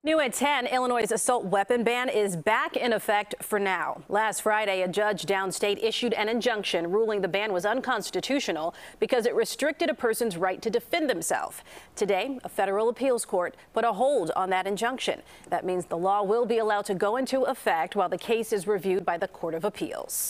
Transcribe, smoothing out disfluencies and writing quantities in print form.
New at 10, Illinois' assault weapon ban is back in effect for now. Last Friday, a judge downstate issued an injunction ruling the ban was unconstitutional because it restricted a person's right to defend themselves. Today, a federal appeals court put a hold on that injunction. That means the law will be allowed to go into effect while the case is reviewed by the Court of Appeals.